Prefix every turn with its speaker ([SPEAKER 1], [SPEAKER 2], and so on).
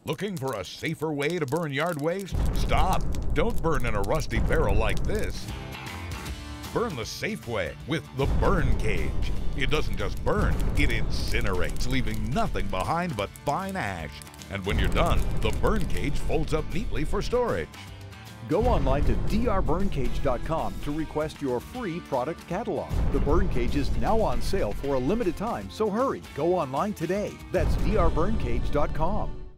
[SPEAKER 1] Looking for a safer way to burn yard waste? Stop! Don't burn in a rusty barrel like this. Burn the safe way with the Burn Cage. It doesn't just burn, it incinerates, leaving nothing behind but fine ash. And when you're done, the Burn Cage folds up neatly for storage.
[SPEAKER 2] Go online to drburncage.com to request your free product catalog. The Burn Cage is now on sale for a limited time, so hurry. Go online today. That's drburncage.com.